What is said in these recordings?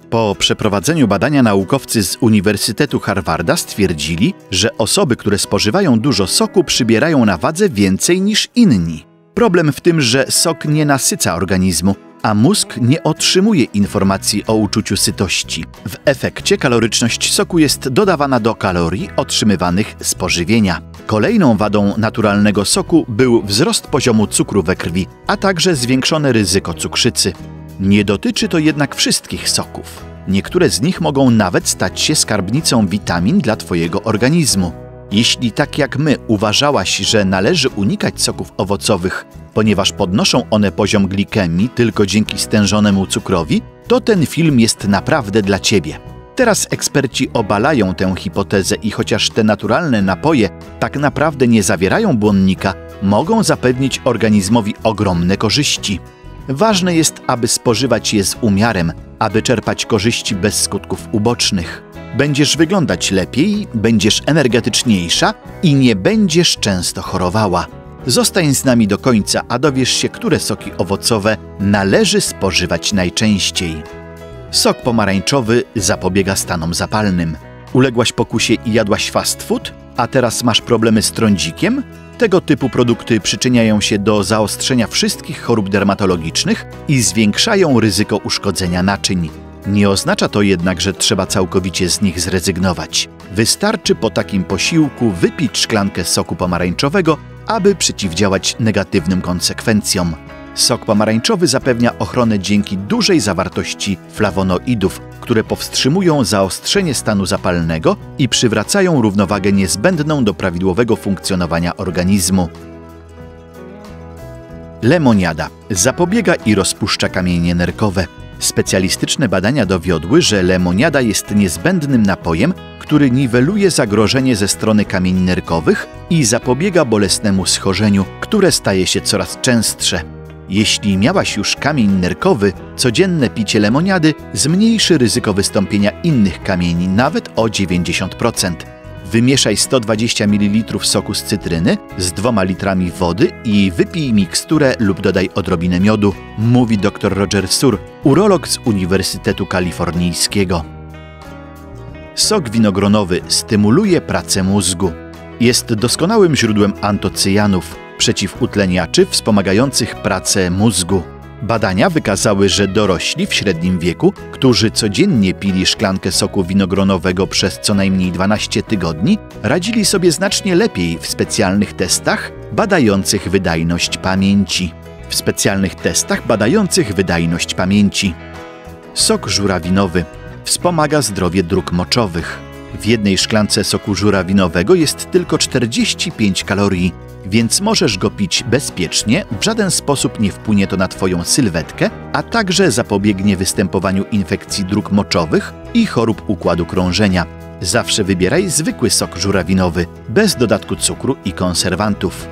Po przeprowadzeniu badania naukowcy z Uniwersytetu Harvarda stwierdzili, że osoby, które spożywają dużo soku, przybierają na wadze więcej niż inni. Problem w tym, że sok nie nasyca organizmu, a mózg nie otrzymuje informacji o uczuciu sytości. W efekcie kaloryczność soku jest dodawana do kalorii otrzymywanych z pożywienia. Kolejną wadą naturalnego soku był wzrost poziomu cukru we krwi, a także zwiększone ryzyko cukrzycy. Nie dotyczy to jednak wszystkich soków. Niektóre z nich mogą nawet stać się skarbnicą witamin dla Twojego organizmu. Jeśli tak jak my uważałaś, że należy unikać soków owocowych, ponieważ podnoszą one poziom glikemii tylko dzięki stężonemu cukrowi, to ten film jest naprawdę dla Ciebie. Teraz eksperci obalają tę hipotezę i chociaż te naturalne napoje tak naprawdę nie zawierają błonnika, mogą zapewnić organizmowi ogromne korzyści. Ważne jest, aby spożywać je z umiarem, aby czerpać korzyści bez skutków ubocznych. Będziesz wyglądać lepiej, będziesz energetyczniejsza i nie będziesz często chorowała. Zostań z nami do końca, a dowiesz się, które soki owocowe należy spożywać najczęściej. Sok pomarańczowy zapobiega stanom zapalnym. Uległaś pokusie i jadłaś fast food, a teraz masz problemy z trądzikiem? Tego typu produkty przyczyniają się do zaostrzenia wszystkich chorób dermatologicznych i zwiększają ryzyko uszkodzenia naczyń. Nie oznacza to jednak, że trzeba całkowicie z nich zrezygnować. Wystarczy po takim posiłku wypić szklankę soku pomarańczowego, aby przeciwdziałać negatywnym konsekwencjom. Sok pomarańczowy zapewnia ochronę dzięki dużej zawartości flawonoidów, które powstrzymują zaostrzenie stanu zapalnego i przywracają równowagę niezbędną do prawidłowego funkcjonowania organizmu. Lemoniada zapobiega i rozpuszcza kamienie nerkowe. Specjalistyczne badania dowiodły, że lemoniada jest niezbędnym napojem, który niweluje zagrożenie ze strony kamieni nerkowych i zapobiega bolesnemu schorzeniu, które staje się coraz częstsze. Jeśli miałaś już kamień nerkowy, codzienne picie lemoniady zmniejszy ryzyko wystąpienia innych kamieni nawet o 90%. Wymieszaj 120 ml soku z cytryny z 2 litrami wody i wypij miksturę lub dodaj odrobinę miodu, mówi dr Roger Sur, urolog z Uniwersytetu Kalifornijskiego. Sok winogronowy stymuluje pracę mózgu. Jest doskonałym źródłem antocyjanów, przeciwutleniaczy wspomagających pracę mózgu. Badania wykazały, że dorośli w średnim wieku, którzy codziennie pili szklankę soku winogronowego przez co najmniej 12 tygodni, radzili sobie znacznie lepiej w specjalnych testach badających wydajność pamięci. Sok żurawinowy wspomaga zdrowie dróg moczowych. W jednej szklance soku żurawinowego jest tylko 45 kalorii, więc możesz go pić bezpiecznie, w żaden sposób nie wpłynie to na Twoją sylwetkę, a także zapobiegnie występowaniu infekcji dróg moczowych i chorób układu krążenia. Zawsze wybieraj zwykły sok żurawinowy, bez dodatku cukru i konserwantów.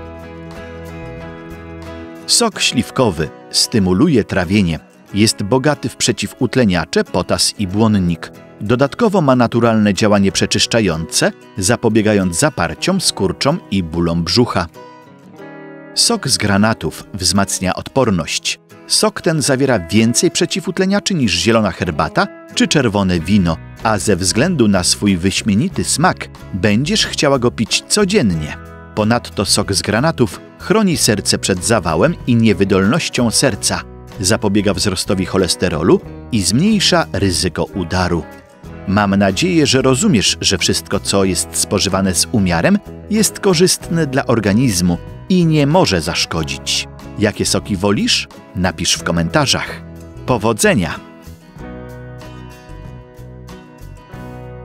Sok śliwkowy stymuluje trawienie. Jest bogaty w przeciwutleniacze, potas i błonnik. Dodatkowo ma naturalne działanie przeczyszczające, zapobiegając zaparciom, skurczom i bólom brzucha. Sok z granatów wzmacnia odporność. Sok ten zawiera więcej przeciwutleniaczy niż zielona herbata czy czerwone wino, a ze względu na swój wyśmienity smak będziesz chciała go pić codziennie. Ponadto sok z granatów chroni serce przed zawałem i niewydolnością serca, zapobiega wzrostowi cholesterolu i zmniejsza ryzyko udaru. Mam nadzieję, że rozumiesz, że wszystko, co jest spożywane z umiarem, jest korzystne dla organizmu i nie może zaszkodzić. Jakie soki wolisz? Napisz w komentarzach. Powodzenia!